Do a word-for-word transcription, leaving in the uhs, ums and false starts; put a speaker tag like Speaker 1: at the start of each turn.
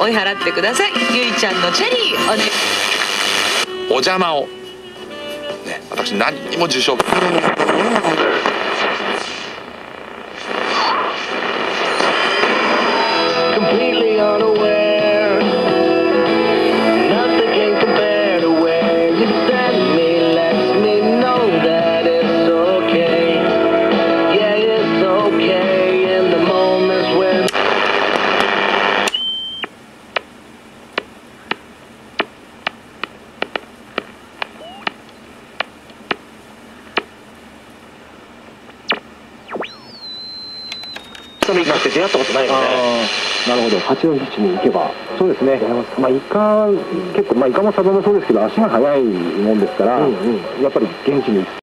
Speaker 1: 追い払ってください。ゆいちゃんのチェリーおね。
Speaker 2: お邪魔をね、私何にも受賞。
Speaker 3: Completely unaware, nothing can compare to where you send me. Lets me know that it's okay. Yeah, it's okay in the moments when.
Speaker 4: イカって出会ったことないので、
Speaker 5: なるほど、八王子市に行けば、そうですね、まあ、イカ、結構、まあ、イカもサバもそうですけど、足が速いもんですから、うんうん、やっぱり現地に行っ